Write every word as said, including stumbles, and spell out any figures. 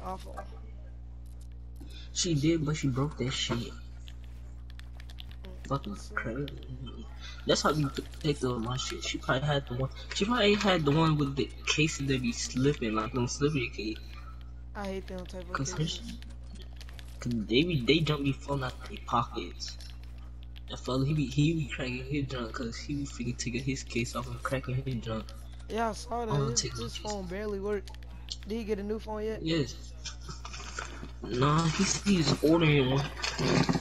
iPhone. She did, but she broke that shit. Mm, Fucking so, crazy. That's how you picked up my shit. She probably had the one. She probably had the one with the cases that be slipping, like them slippery case. I hate them type of Cause her, cases. cause they be they jump be falling out their pockets. That fella, he be he be cracking his junk, cause he be freaking taking his case off and cracking his junk. Yeah, I saw that. I'm gonna His, take my his case. phone barely worked. Did he get a new phone yet? Yes. Nah, he's he's ordering one.